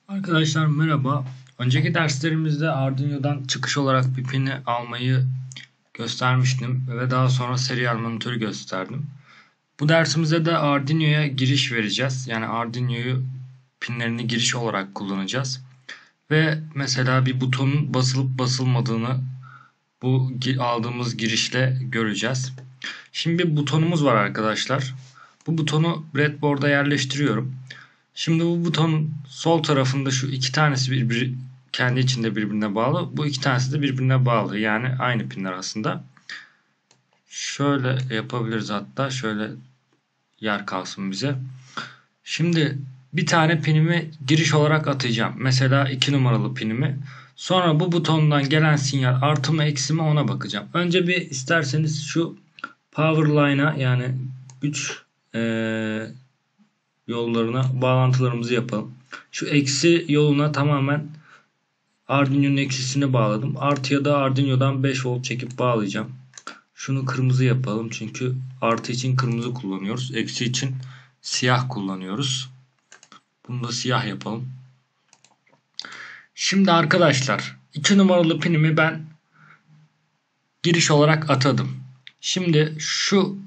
Arkadaşlar merhaba. Önceki derslerimizde Arduino'dan çıkış olarak bir pini almayı göstermiştim ve daha sonra serial monitörü gösterdim. Bu dersimizde de Arduino'ya giriş vereceğiz. Yani Arduino'yu pinlerini giriş olarak kullanacağız. Ve mesela bir butonun basılıp basılmadığını bu aldığımız girişle göreceğiz. Şimdi bir butonumuz var arkadaşlar. Bu butonu breadboard'a yerleştiriyorum. Şimdi bu butonun sol tarafında şu iki tanesi kendi içinde birbirine bağlı. Bu iki tanesi de birbirine bağlı. Yani aynı pinler aslında. Şöyle yapabiliriz hatta. Şöyle yer kalsın bize. Şimdi bir tane pinimi giriş olarak atacağım. Mesela 2 numaralı pinimi. Sonra bu butondan gelen sinyal artı mı eksi mi ona bakacağım. Önce bir isterseniz şu power line'a yani güç yollarına bağlantılarımızı yapalım. Şu eksi yoluna tamamen Arduino'nun eksisini bağladım. Artıya da Arduino'dan 5 volt çekip bağlayacağım. Şunu kırmızı yapalım çünkü artı için kırmızı kullanıyoruz. Eksi için siyah kullanıyoruz. Bunu da siyah yapalım. Şimdi arkadaşlar 2 numaralı pinimi ben giriş olarak atadım. Şimdi şu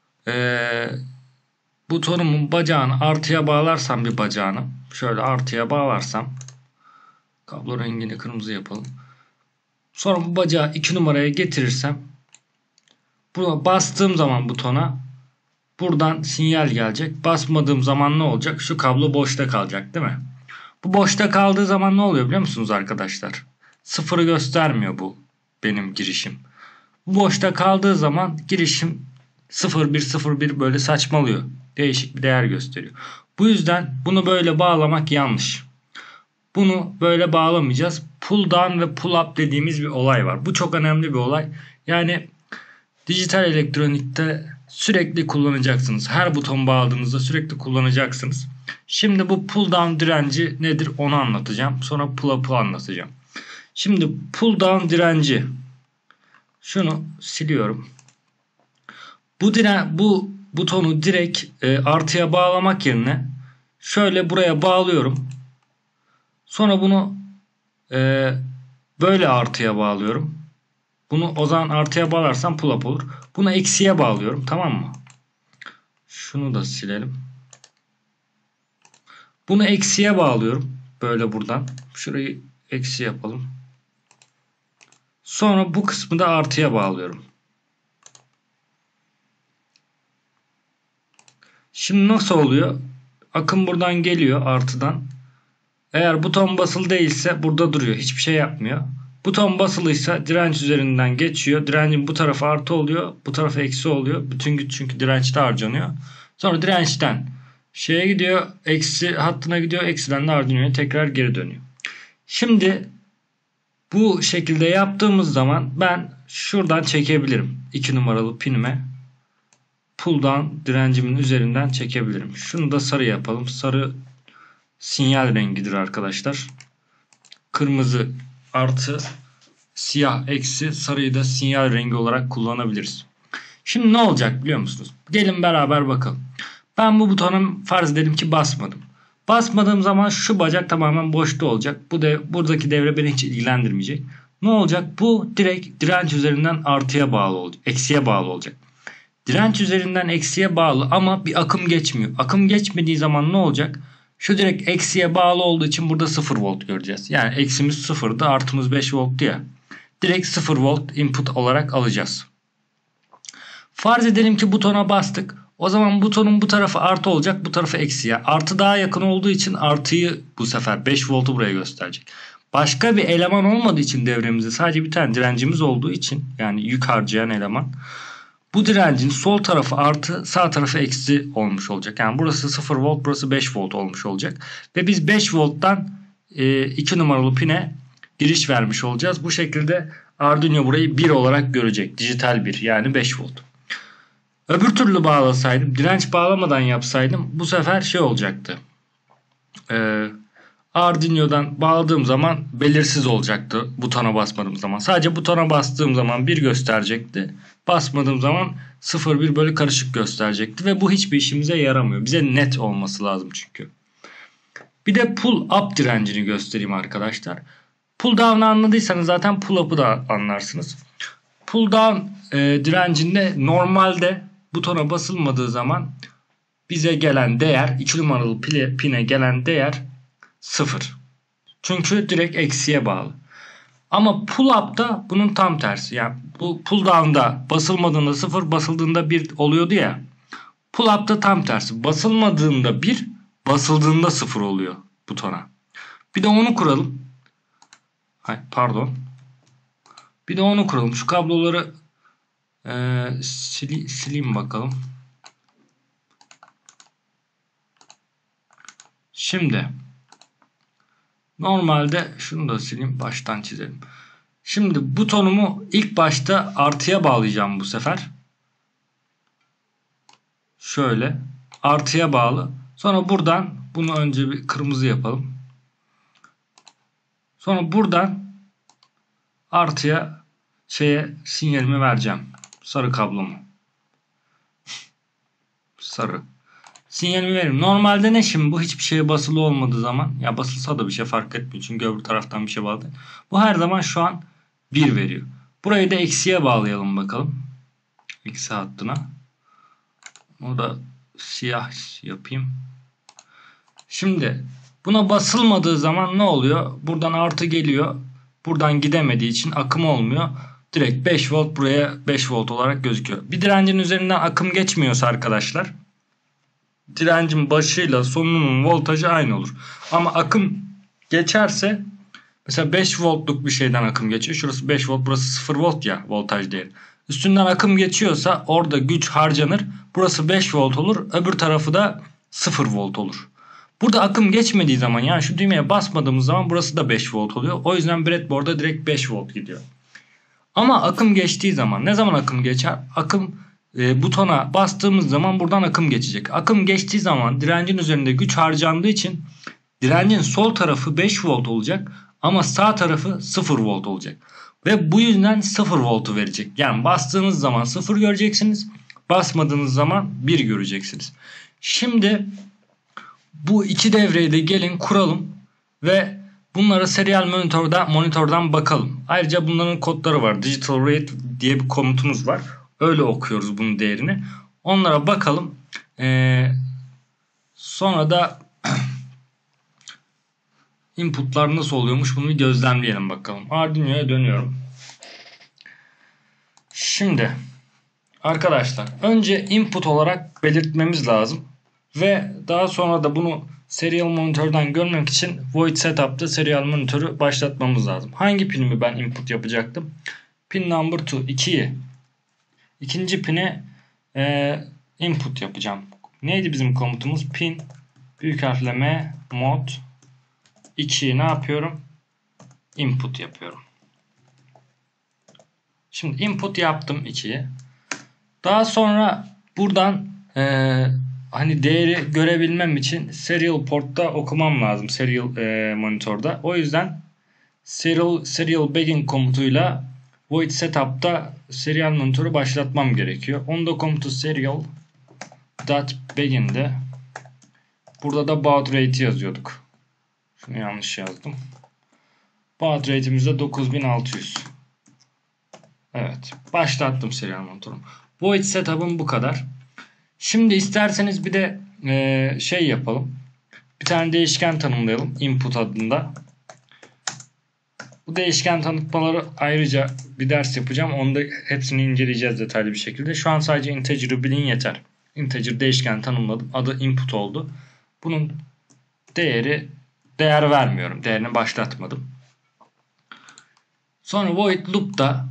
butonumun bacağını artıya bağlarsam bir bacağını şöyle artıya bağlarsam kablo rengini kırmızı yapalım. Sonra bu bacağı 2 numaraya getirirsem buna bastığım zaman butona buradan sinyal gelecek. Basmadığım zaman ne olacak? Şu kablo boşta kalacak değil mi? Bu boşta kaldığı zaman ne oluyor biliyor musunuz arkadaşlar? Sıfırı göstermiyor bu benim girişim. Bu boşta kaldığı zaman girişim 0101 böyle saçmalıyor. Değişik bir değer gösteriyor. Bu yüzden bunu böyle bağlamak yanlış. Bunu böyle bağlamayacağız. Pull down ve pull up dediğimiz bir olay var. Bu çok önemli bir olay. Yani dijital elektronikte sürekli kullanacaksınız. Her buton bağladığınızda sürekli kullanacaksınız. Şimdi bu pull down direnci nedir onu anlatacağım. Sonra pull up'ı anlatacağım. Şimdi pull down direnci şunu siliyorum. Bu butonu direkt artıya bağlamak yerine şöyle buraya bağlıyorum. Sonra bunu böyle artıya bağlıyorum. Bunu o zaman artıya bağlarsam pull up olur. Bunu eksiye bağlıyorum, tamam mı? Şunu da silelim. Bunu eksiye bağlıyorum. Böyle buradan. Şurayı eksi yapalım. Sonra bu kısmı da artıya bağlıyorum. Şimdi nasıl oluyor? Akım buradan geliyor artıdan. Eğer buton basılı değilse burada duruyor. Hiçbir şey yapmıyor. Buton basılıysa direnç üzerinden geçiyor. Direncin bu tarafı artı oluyor. Bu tarafı eksi oluyor. Bütün güç çünkü dirençte harcanıyor. Sonra dirençten şeye gidiyor. Eksi hattına gidiyor. Eksiden de Arduino'ya tekrar geri dönüyor. Şimdi bu şekilde yaptığımız zaman ben şuradan çekebilirim. 2 numaralı pinime pull down direncimin üzerinden çekebilirim. Şunu da sarı yapalım. Sarı sinyal rengidir arkadaşlar. Kırmızı artı, siyah eksi, sarıyı da sinyal rengi olarak kullanabiliriz. Şimdi ne olacak biliyor musunuz? Gelin beraber bakalım. Ben bu butona farz edelim ki basmadım. Basmadığım zaman şu bacak tamamen boşta olacak. Buradaki devre beni hiç ilgilendirmeyecek. Ne olacak? Bu direkt direnç üzerinden artıya bağlı olacak. Eksiye bağlı olacak. Direnç üzerinden eksiye bağlı ama bir akım geçmiyor. Akım geçmediği zaman ne olacak? Şu direkt eksiye bağlı olduğu için burada 0 volt göreceğiz. Yani eksimiz 0'dı, artımız 5 volttu ya. Direkt 0 volt input olarak alacağız. Farz edelim ki butona bastık. O zaman butonun bu tarafı artı olacak, bu tarafı eksiye. Artı daha yakın olduğu için artıyı bu sefer 5 voltu buraya gösterecek. Başka bir eleman olmadığı için devremizde sadece bir tane direncimiz olduğu için yani yük harcayan eleman. Bu direncin sol tarafı artı sağ tarafı eksi olmuş olacak. Yani burası 0 volt burası 5 volt olmuş olacak. Ve biz 5 volttan 2 numaralı pine giriş vermiş olacağız. Bu şekilde Arduino burayı 1 olarak görecek. Dijital 1 yani 5 volt. Öbür türlü bağlasaydım direnç bağlamadan yapsaydım bu sefer şey olacaktı. Arduino'dan bağladığım zaman belirsiz olacaktı butona basmadığım zaman. Sadece butona bastığım zaman 1 gösterecekti. Basmadığım zaman 0-1 böyle karışık gösterecekti. Ve bu hiçbir işimize yaramıyor. Bize net olması lazım çünkü. Bir de pull up direncini göstereyim arkadaşlar. Pull down'ı anladıysanız zaten pull up'ı da anlarsınız. Pull down direncinde normalde butona basılmadığı zaman bize gelen değer, 2 numaralı pine gelen değer 0. Çünkü direkt eksiye bağlı. Ama pull up'ta bunun tam tersi. Yani bu pull down'da basılmadığında 0, basıldığında 1 oluyordu ya. Pull up'ta tam tersi. Basılmadığında 1, basıldığında 0 oluyor butona. Bir de onu kuralım. Pardon. Bir de onu kuralım. Şu kabloları sileyim bakalım. Şimdi normalde şunu da sileyim, baştan çizelim. Şimdi butonumu ilk başta artıya bağlayacağım bu sefer. Şöyle artıya bağlı. Sonra buradan bunu önce bir kırmızı yapalım. Sonra buradan artıya sinyalimi vereceğim. Sarı kablomu. Sarı. Sinyalimi veririm. Normalde ne şimdi bu hiçbir şeye basılı olmadığı zaman, ya basılsa da bir şey fark etmiyor çünkü öbür taraftan bir şey bağlı. Bu her zaman şu an 1 veriyor. Burayı da eksiye bağlayalım bakalım. Eksi hattına. O da siyah yapayım. Şimdi buna basılmadığı zaman ne oluyor? Buradan artı geliyor. Buradan gidemediği için akım olmuyor. Direkt 5 volt buraya 5 volt olarak gözüküyor. Bir direncin üzerinden akım geçmiyorsa arkadaşlar, direncin başıyla sonunun voltajı aynı olur. Ama akım geçerse, mesela 5 voltluk bir şeyden akım geçiyor. Şurası 5 volt, burası 0 volt ya voltaj değeri. Üstünden akım geçiyorsa orada güç harcanır. Burası 5 volt olur. Öbür tarafı da 0 volt olur. Burada akım geçmediği zaman, yani şu düğmeye basmadığımız zaman burası da 5 volt oluyor. O yüzden breadboard'a direkt 5 volt gidiyor. Ama akım geçtiği zaman, ne zaman akım geçer? Akım butona bastığımız zaman buradan akım geçecek. Akım geçtiği zaman direncin üzerinde güç harcandığı için direncin sol tarafı 5 volt olacak ama sağ tarafı 0 volt olacak. Ve bu yüzden 0 voltu verecek. Yani bastığınız zaman 0 göreceksiniz. Basmadığınız zaman 1 göreceksiniz. Şimdi bu iki devreyi de gelin kuralım ve bunlara serial monitörden bakalım. Ayrıca bunların kodları var. Digital read diye bir komutumuz var. Öyle okuyoruz bunun değerini. Onlara bakalım. Sonra da inputlar nasıl oluyormuş bunu bir gözlemleyelim bakalım. Arduino'ya dönüyorum. Şimdi arkadaşlar önce input olarak belirtmemiz lazım. Ve daha sonra da bunu serial monitörden görmek için void setup'ta serial monitörü başlatmamız lazım. Hangi pinimi ben input yapacaktım? Pin number 2, 2'yi. İkinci pine input yapacağım. Neydi bizim komutumuz? Pin büyük harfle M mod 2'yi ne yapıyorum? Input yapıyorum. Şimdi input yaptım 2'yi. Daha sonra buradan hani değeri görebilmem için serial port'ta okumam lazım. Serial monitörde. O yüzden serial begin komutuyla void setup'ta serial monitörü başlatmam gerekiyor. Onda komutu serial .begin'de burada da baud rate'i yazıyorduk. Şunu yanlış yazdım. Baud rate'imiz de 9600. Evet. Başlattım serial monitörümü. Void setup'ım bu kadar. Şimdi isterseniz bir de şey yapalım. Bir tane değişken tanımlayalım. Input adında. Bu değişken tanıtmaları ayrıca bir ders yapacağım. Onda hepsini inceleyeceğiz detaylı bir şekilde. Şu an sadece integer'ı bilin yeter. Integer değişken tanımladım. Adı input oldu. Bunun değer vermiyorum. Değerini başlatmadım. Sonra void loop'ta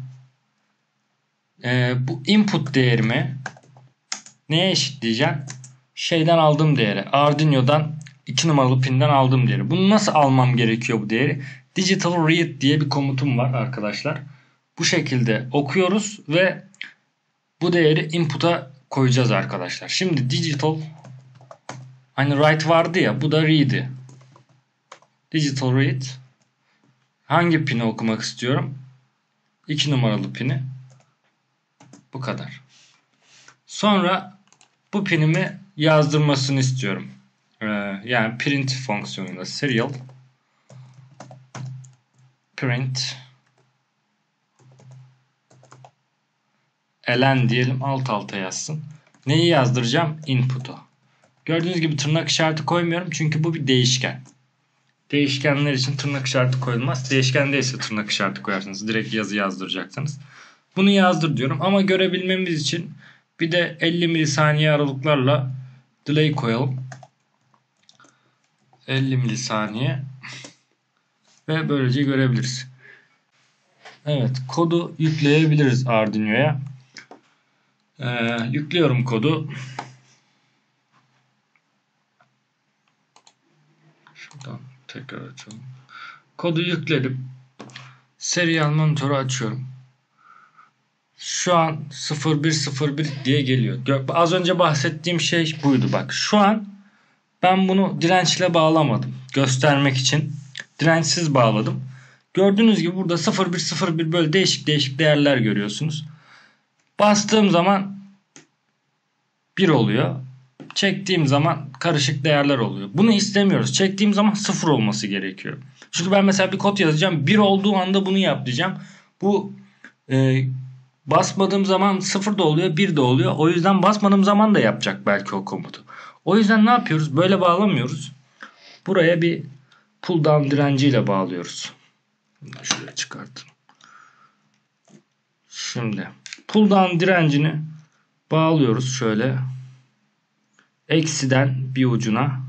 bu input değerimi neye eşitleyeceğim? Şeyden aldığım değeri. Arduino'dan 2 numaralı pinden aldığım değeri. Bunu nasıl almam gerekiyor bu değeri? Digital read diye bir komutum var arkadaşlar. Bu şekilde okuyoruz ve bu değeri input'a koyacağız arkadaşlar. Şimdi digital, hani write vardı ya, bu da read'i. Digital read. Hangi pini okumak istiyorum? 2 numaralı pini. Bu kadar. Sonra bu pinimi yazdırmasını istiyorum. Yani print fonksiyonuyla serial print ln diyelim, alt alta yazsın. Neyi yazdıracağım? Input'u. Gördüğünüz gibi tırnak işareti koymuyorum çünkü bu bir değişken. Değişkenler için tırnak işareti koyulmaz. Değişken değilse tırnak işareti koyarsınız. Direkt yazı yazdıracaksınız. Bunu yazdır diyorum ama görebilmemiz için bir de 50 milisaniye aralıklarla delay koyalım. 50 milisaniye ve böylece görebiliriz. Evet, kodu yükleyebiliriz Arduino'ya. Yüklüyorum kodu. Şuradan tekrar açalım. Kodu yükledim. Serial monitörü açıyorum. Şu an 0101 diye geliyor. Az önce bahsettiğim şey buydu bak. Şu an ben bunu dirençle bağlamadım. Göstermek için dirençsiz bağladım. Gördüğünüz gibi burada 0101 böyle değişik değişik değerler görüyorsunuz. Bastığım zaman 1 oluyor. Çektiğim zaman karışık değerler oluyor. Bunu istemiyoruz. Çektiğim zaman 0 olması gerekiyor. Çünkü ben mesela bir kod yazacağım. 1 olduğu anda bunu yap diyeceğim. Bu basmadığım zaman 0 da oluyor, 1 de oluyor. O yüzden basmadığım zaman da yapacak belki o komutu. O yüzden ne yapıyoruz? Böyle bağlamıyoruz. Buraya bir pull down direnciyle bağlıyoruz. Şuraya çıkartın. Şimdi pull down direncini bağlıyoruz şöyle. Eksiden bir ucuna.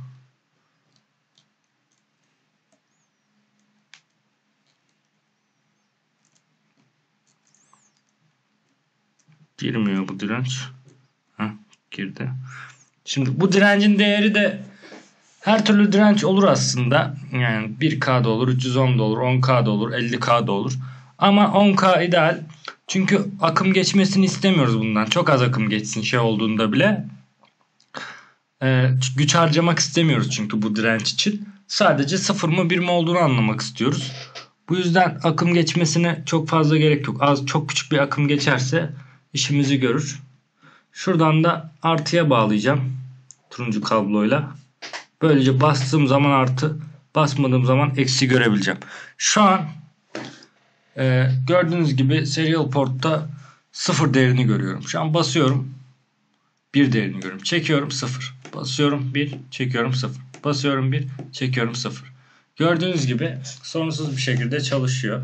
Girmiyor bu direnç. Girdi. Şimdi bu direncin değeri de her türlü direnç olur aslında. Yani 1K'da olur, 310'da olur, 10K'da olur, 50K'da olur. Ama 10K ideal. Çünkü akım geçmesini istemiyoruz bundan. Çok az akım geçsin şey olduğunda bile. Güç harcamak istemiyoruz çünkü bu direnç için. Sadece 0 mı 1 mi olduğunu anlamak istiyoruz. Bu yüzden akım geçmesine çok fazla gerek yok. Çok küçük bir akım geçerse işimizi görür. Şuradan da artıya bağlayacağım. Turuncu kabloyla. Böylece bastığım zaman artı, basmadığım zaman eksi görebileceğim. Şu an gördüğünüz gibi serial portta 0 değerini görüyorum. Şu an basıyorum. 1 değerini görüyorum. Çekiyorum 0. Basıyorum 1. Çekiyorum 0. Basıyorum 1. Çekiyorum 0. Gördüğünüz gibi sorunsuz bir şekilde çalışıyor.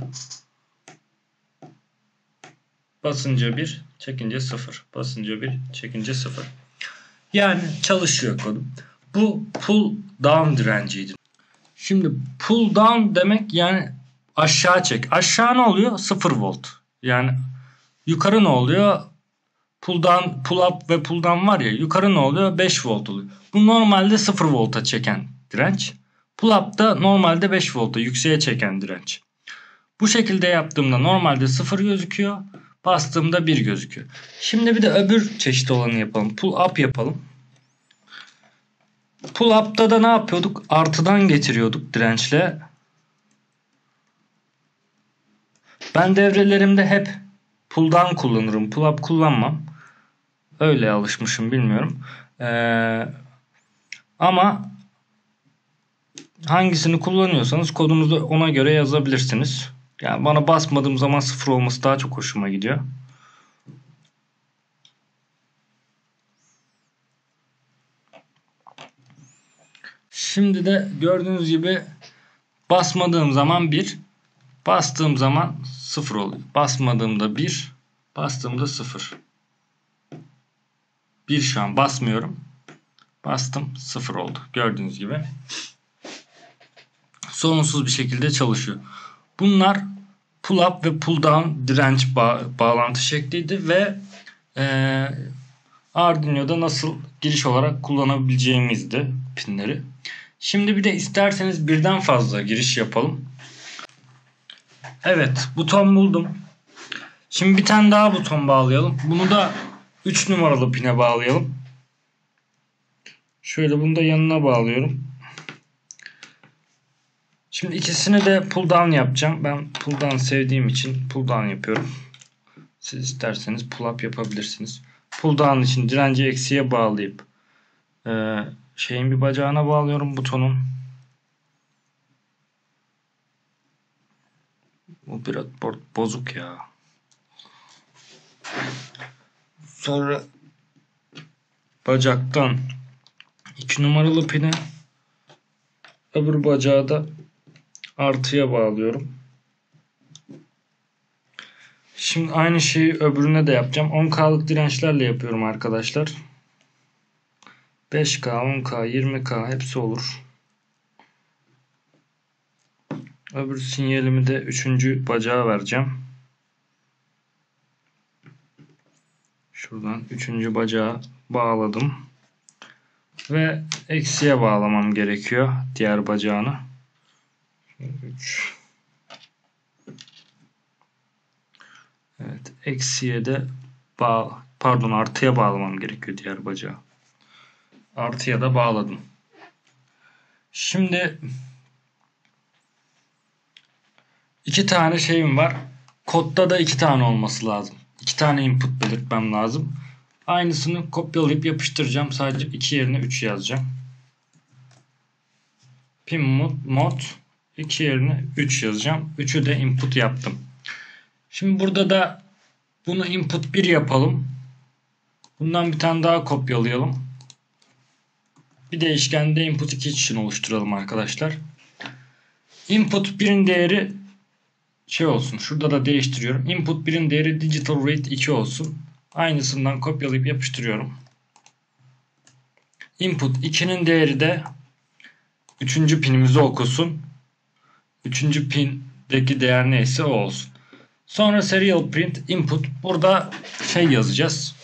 Basınca 1. Çekince 0. Basınca 1. Çekince 0. Yani çalışıyor kodum. Bu pull down direnciydi. Şimdi pull down demek yani aşağı çek. Aşağı ne oluyor? 0 volt. Yani yukarı ne oluyor? Pull down, pull up ve pull down var ya, yukarı ne oluyor? 5 volt oluyor. Bu normalde 0 volta çeken direnç. Pull up da normalde 5 volta yükseğe çeken direnç. Bu şekilde yaptığımda normalde 0 gözüküyor. Bastığımda 1 gözüküyor. Şimdi bir de öbür çeşit olanı yapalım. Pull up yapalım. Pull up'ta da ne yapıyorduk? Artıdan getiriyorduk dirençle. Ben devrelerimde hep pull down kullanırım. Pull up kullanmam. Öyle alışmışım, bilmiyorum. Ama hangisini kullanıyorsanız kodunuzu ona göre yazabilirsiniz. Yani bana basmadığım zaman 0 olması daha çok hoşuma gidiyor. Şimdi de gördüğünüz gibi basmadığım zaman 1, bastığım zaman 0 oluyor. Basmadığımda 1, bastığımda 0. 1 şu an basmıyorum. Bastım 0 oldu. Gördüğünüz gibi. Sorunsuz bir şekilde çalışıyor. Bunlar pull up ve pull down direnç bağlantı şekliydi ve Arduino'da nasıl giriş olarak kullanabileceğimizdi pinleri. Şimdi bir de isterseniz birden fazla giriş yapalım. Evet, buton buldum. Şimdi bir tane daha buton bağlayalım. Bunu da 3 numaralı pine bağlayalım. Şöyle bunu da yanına bağlıyorum. Şimdi ikisini de pull down yapacağım. Ben pull down sevdiğim için pull down yapıyorum. Siz isterseniz pull up yapabilirsiniz. Pull down için direnci eksiye bağlayıp Şeyin bir bacağına bağlıyorum butonun. Bu biraz bozuk ya. Sonra bacaktan 2 numaralı pini, öbür bacağı da artıya bağlıyorum. Şimdi aynı şeyi öbürüne de yapacağım. 10K'lık dirençlerle yapıyorum arkadaşlar. 5K, 10K, 20K hepsi olur. Öbür sinyalimi de 3. bacağa vereceğim. Şuradan 3. bacağı bağladım. Ve eksiye bağlamam gerekiyor diğer bacağını. 3. Evet, eksiye de artıya bağlamam gerekiyor diğer bacağı. Artıya da bağladım. Şimdi 2 tane şeyim var. Kodda da 2 tane olması lazım. 2 tane input belirtmem lazım. Aynısını kopyalayıp yapıştıracağım. Sadece 2 yerine 3 yazacağım. Pin mod 2 yerine 3 yazacağım. 3'ü de input yaptım. Şimdi burada da bunu input 1 yapalım. Bundan bir tane daha kopyalayalım. Bir değişkende input 2 için oluşturalım arkadaşlar. Input 1'in değeri şey olsun. Şurada da değiştiriyorum. Input 1'in değeri digital rate 2 olsun. Aynısından kopyalayıp yapıştırıyorum. Input 2'nin değeri de 3. pinimizi okusun. 3. pindeki değer neyse o olsun. Sonra serial print input. Burada şey yazacağız.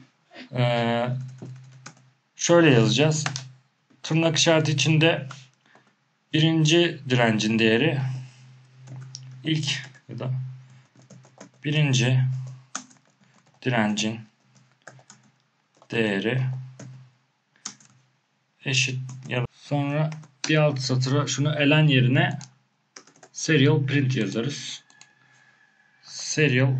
Şöyle yazacağız. Tırnak işareti içinde 1. direncin değeri ilk ya da 1. direncin değeri eşit ya da sonra bir alt satıra şunu elen yerine serial print yazarız. Serial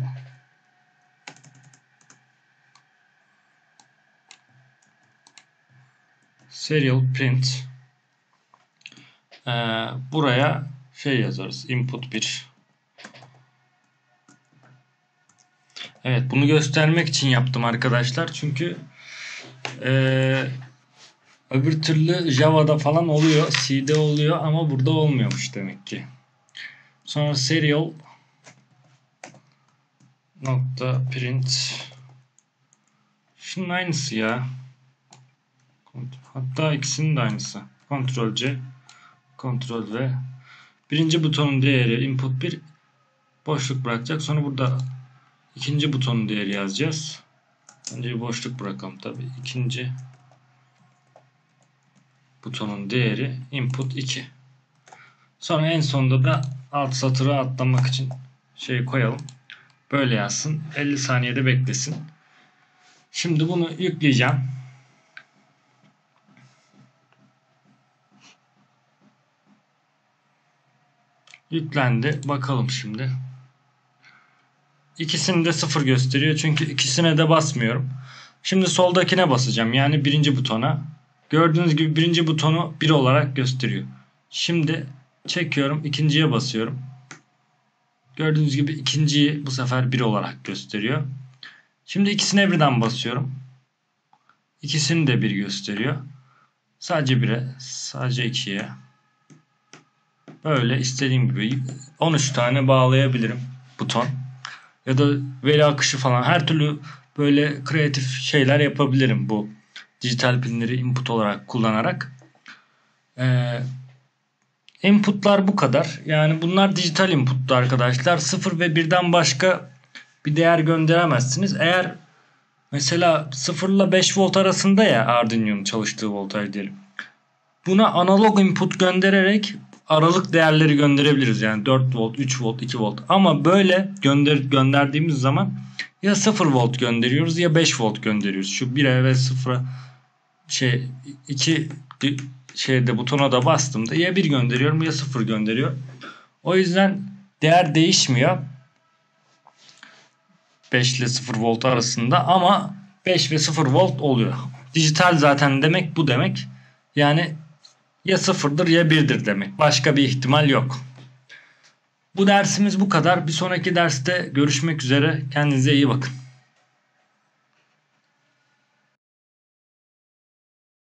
print buraya şey yazarız. Input 1. Evet, bunu göstermek için yaptım arkadaşlar. Çünkü öbür türlü Java'da falan oluyor. C'de oluyor ama burada olmuyormuş demek ki. Sonra serial nokta print. Şunun aynısı ya. Hatta ikisinin de aynısı. Ctrl C, Ctrl V. 1. butonun değeri input 1 boşluk bırakacak. Sonra burada 2. butonun değeri yazacağız. Önce bir boşluk bırakalım tabi. 2. butonun değeri input 2. Sonra en sonunda da alt satırı atlamak için şey koyalım. Böyle yazsın. 50 saniyede beklesin. Şimdi bunu yükleyeceğim. Yüklendi. Bakalım şimdi. İkisini de 0 gösteriyor. Çünkü ikisine de basmıyorum. Şimdi soldakine basacağım. Yani 1. butona. Gördüğünüz gibi 1. butonu 1 olarak gösteriyor. Şimdi çekiyorum. 2.'ye basıyorum. Gördüğünüz gibi 2.'yi bu sefer 1 olarak gösteriyor. Şimdi ikisine birden basıyorum. İkisini de 1 gösteriyor. Sadece 1'e, sadece 2'ye. Böyle istediğim gibi 13 tane bağlayabilirim buton. Ya da veri akışı falan her türlü böyle kreatif şeyler yapabilirim bu dijital pinleri input olarak kullanarak. Inputlar bu kadar. Yani bunlar dijital inputtu arkadaşlar. 0 ve 1'den başka bir değer gönderemezsiniz. Eğer mesela 0 ile 5 volt arasında ya Arduino'nun çalıştığı voltaj diyelim. Buna analog input göndererek aralık değerleri gönderebiliriz. Yani 4 volt, 3 volt, 2 volt. Ama böyle gönderdiğimiz zaman ya 0 volt gönderiyoruz ya 5 volt gönderiyoruz. Şu 1'e ve 0'a 2 şeyde butona da bastığımda ya 1 gönderiyorum ya 0 gönderiyor. O yüzden değer değişmiyor. 5 ile 0 volt arasında ama 5 ve 0 volt oluyor. Dijital zaten demek bu demek. Yani ya sıfırdır ya birdir demek. Başka bir ihtimal yok. Bu dersimiz bu kadar. Bir sonraki derste görüşmek üzere. Kendinize iyi bakın.